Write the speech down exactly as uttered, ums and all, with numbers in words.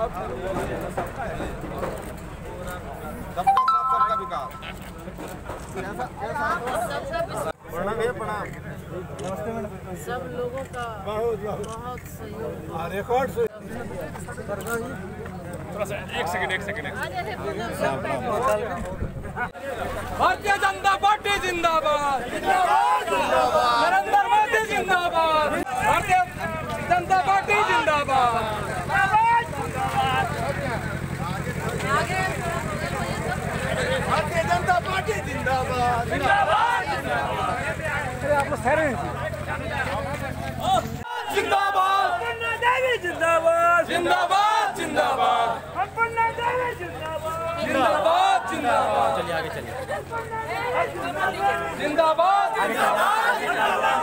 सबका साथ सबका विकास। प्रणाम भैया, प्रणाम। नमस्ते मैडम। सब लोगों का बहुत बहुत सहयोग। रिकॉर्ड से थोड़ा सा एक सेकंड एक सेकंड भारतीय जनता पार्टी जिंदाबाद, नरेंद्र मोदी जिंदाबाद, भारतीय जनता पार्टी जिंदाबाद। भारतीय जनता पार्टी जिंदाबाद, जिंदाबाद आपको सर जिंदाबाद, देवी जिंदाबाद, जिंदाबाद जिंदाबाद, अन्नपूर्णा देवी जिंदाबाद, जिंदाबाद जिंदाबाद। चलिए आगे चलिए। जिंदाबाद जिंदाबाद।